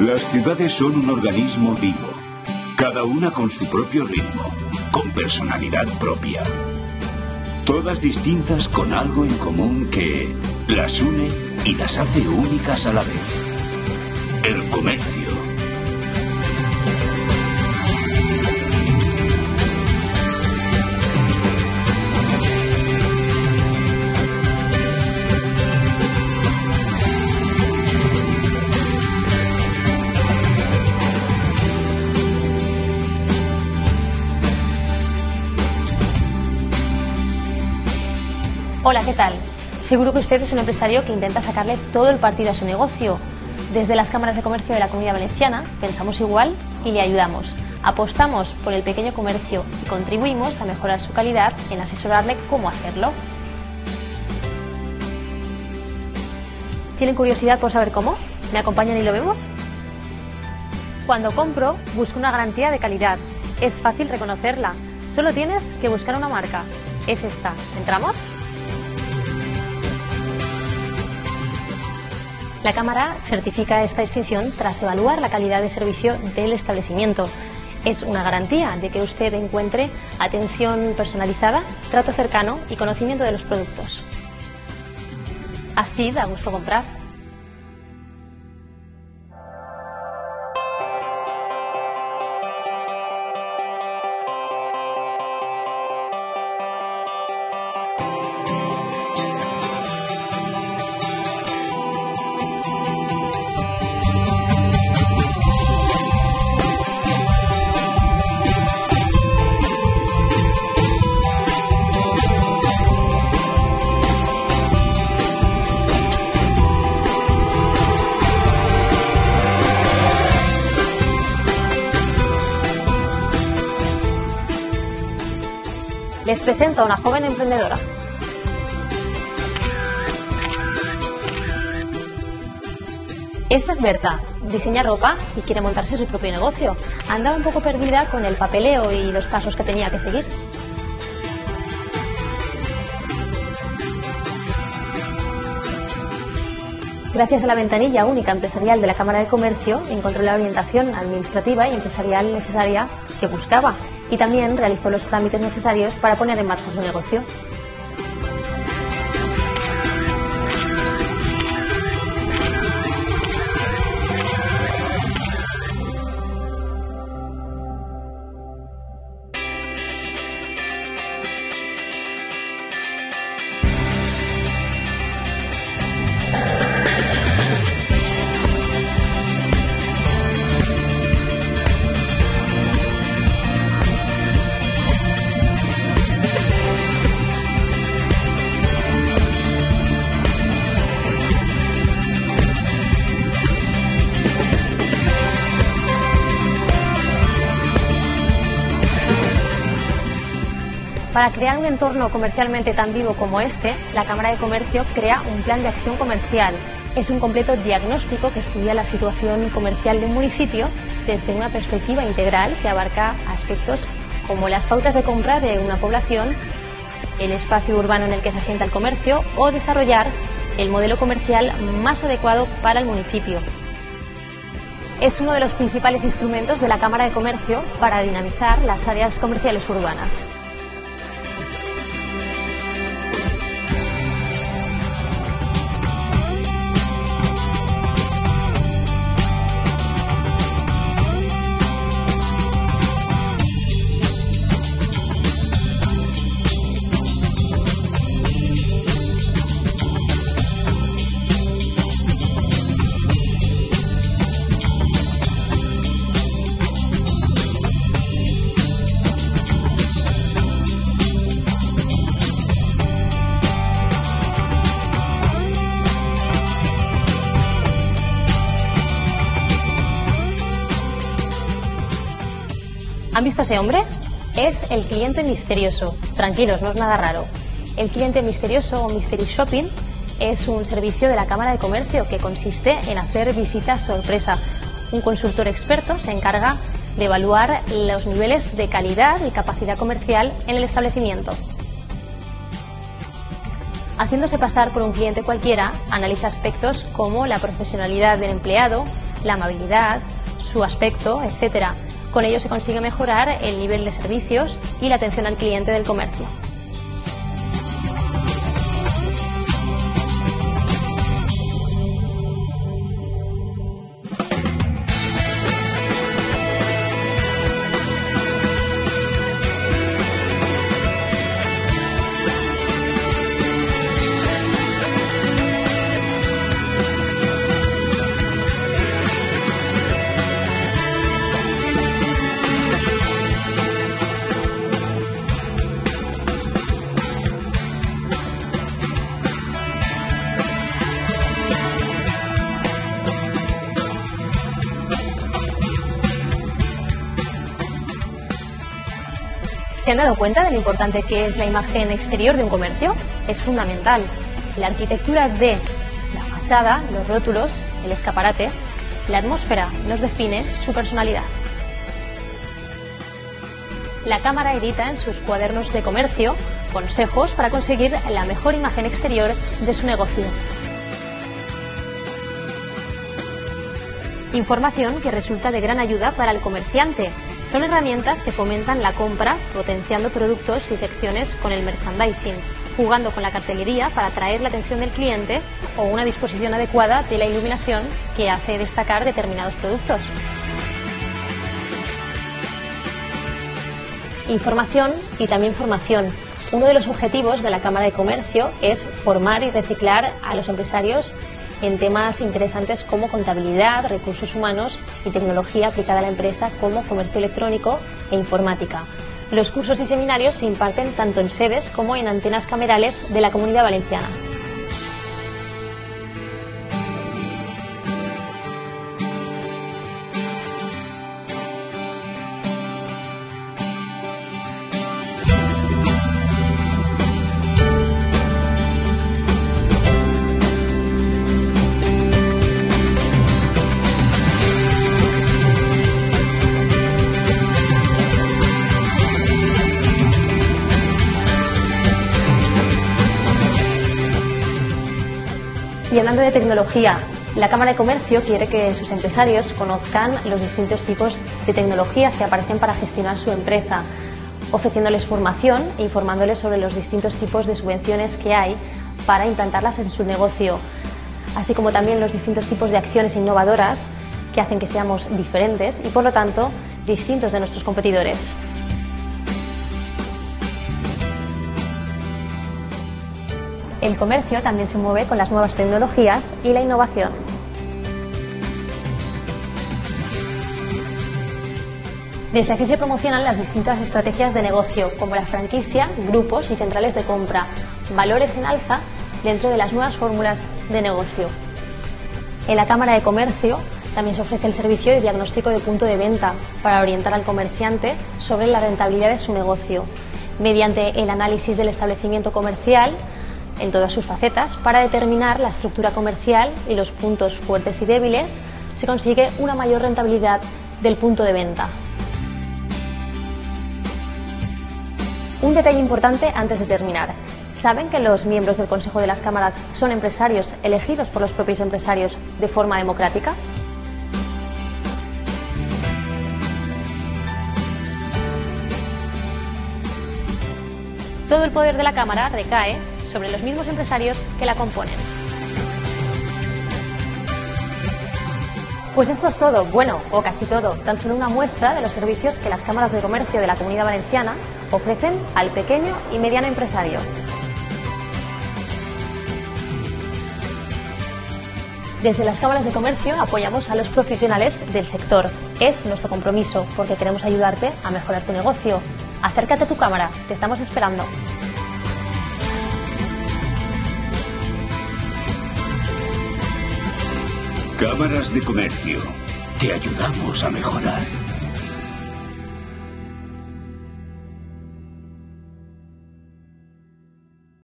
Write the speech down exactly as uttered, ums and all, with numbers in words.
Las ciudades son un organismo vivo, cada una con su propio ritmo, con personalidad propia. Todas distintas con algo en común que las une y las hace únicas a la vez. El comercio. Hola, ¿qué tal? Seguro que usted es un empresario que intenta sacarle todo el partido a su negocio. Desde las cámaras de comercio de la Comunidad Valenciana pensamos igual y le ayudamos. Apostamos por el pequeño comercio y contribuimos a mejorar su calidad en asesorarle cómo hacerlo. ¿Tienen curiosidad por saber cómo? ¿Me acompañan y lo vemos? Cuando compro, busco una garantía de calidad. Es fácil reconocerla. Solo tienes que buscar una marca. Es esta. ¿Entramos? La Cámara certifica esta distinción tras evaluar la calidad de servicio del establecimiento. Es una garantía de que usted encuentre atención personalizada, trato cercano y conocimiento de los productos. Así da gusto comprar. Les presento a una joven emprendedora. Esta es Berta, diseña ropa y quiere montarse su propio negocio. Andaba un poco perdida con el papeleo y los pasos que tenía que seguir. Gracias a la ventanilla única empresarial de la Cámara de Comercio, encontró la orientación administrativa y empresarial necesaria que buscaba y también realizó los trámites necesarios para poner en marcha su negocio. Para crear un entorno comercialmente tan vivo como este, la Cámara de Comercio crea un plan de acción comercial. Es un completo diagnóstico que estudia la situación comercial de un municipio desde una perspectiva integral que abarca aspectos como las pautas de compra de una población, el espacio urbano en el que se asienta el comercio o desarrollar el modelo comercial más adecuado para el municipio. Es uno de los principales instrumentos de la Cámara de Comercio para dinamizar las áreas comerciales urbanas. ¿Han visto a ese hombre? Es el cliente misterioso. Tranquilos, no es nada raro. El cliente misterioso o Mystery Shopping es un servicio de la Cámara de Comercio que consiste en hacer visitas sorpresa. Un consultor experto se encarga de evaluar los niveles de calidad y capacidad comercial en el establecimiento. Haciéndose pasar por un cliente cualquiera, analiza aspectos como la profesionalidad del empleado, la amabilidad, su aspecto, etcétera. Con ello se consigue mejorar el nivel de servicios y la atención al cliente del comercio. ¿Se han dado cuenta de lo importante que es la imagen exterior de un comercio? Es fundamental. La arquitectura de la fachada, los rótulos, el escaparate, la atmósfera nos define su personalidad. La Cámara edita en sus cuadernos de comercio consejos para conseguir la mejor imagen exterior de su negocio. Información que resulta de gran ayuda para el comerciante. Son herramientas que fomentan la compra, potenciando productos y secciones con el merchandising, jugando con la cartelería para atraer la atención del cliente o una disposición adecuada de la iluminación que hace destacar determinados productos. Información y también formación. Uno de los objetivos de la Cámara de Comercio es formar y reciclar a los empresarios en temas interesantes como contabilidad, recursos humanos y tecnología aplicada a la empresa como comercio electrónico e informática. Los cursos y seminarios se imparten tanto en sedes como en antenas camerales de la Comunidad Valenciana. Y hablando de tecnología, la Cámara de Comercio quiere que sus empresarios conozcan los distintos tipos de tecnologías que aparecen para gestionar su empresa, ofreciéndoles formación e informándoles sobre los distintos tipos de subvenciones que hay para implantarlas en su negocio, así como también los distintos tipos de acciones innovadoras que hacen que seamos diferentes y, por lo tanto, distintos de nuestros competidores. El comercio también se mueve con las nuevas tecnologías y la innovación. Desde aquí se promocionan las distintas estrategias de negocio, como la franquicia, grupos y centrales de compra, valores en alza dentro de las nuevas fórmulas de negocio. En la Cámara de Comercio también se ofrece el servicio de diagnóstico de punto de venta para orientar al comerciante sobre la rentabilidad de su negocio, mediante el análisis del establecimiento comercial en todas sus facetas. Para determinar la estructura comercial y los puntos fuertes y débiles, se consigue una mayor rentabilidad del punto de venta. Un detalle importante antes de terminar. ¿Saben que los miembros del Consejo de las Cámaras son empresarios elegidos por los propios empresarios de forma democrática? Todo el poder de la Cámara recae sobre los mismos empresarios que la componen. Pues esto es todo, bueno, o casi todo, tan solo una muestra de los servicios que las cámaras de comercio de la Comunidad Valenciana ofrecen al pequeño y mediano empresario. Desde las cámaras de comercio apoyamos a los profesionales del sector. Es nuestro compromiso porque queremos ayudarte a mejorar tu negocio. Acércate a tu cámara, te estamos esperando. Cámaras de Comercio. Te ayudamos a mejorar.